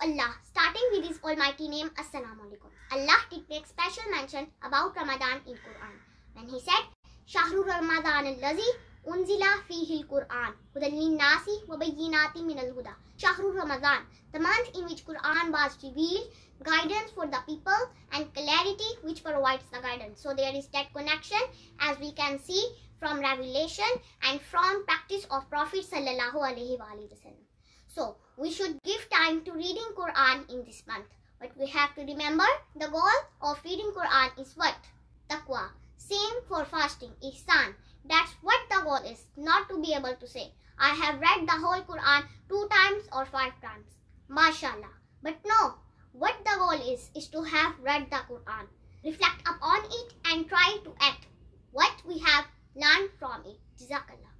Allah, starting with His almighty name, Assalamu alaikum. Allah did make special mention about Ramadan in Quran when He said, Shahru Ramadan allazi unzila fihi al-Quran hudan lin-nasi wa bayyinatin min al-huda. Shahru Ramadan, the month in which Quran was revealed, guidance for the people and clarity which provides the guidance. So there is that connection as we can see from revelation and from practice of Prophet sallallahu alaihi wasallam. So we should give time to reading Quran in this month. But we have to remember the goal of reading Quran is what? Taqwa. Same for fasting, ihsan. That's what the goal is, not to be able to say, I have read the whole Quran 2 times or 5 times. MashaAllah. But no, what the goal is to have read the Quran, reflect upon it and try to act what we have learned from it. Jazakallah.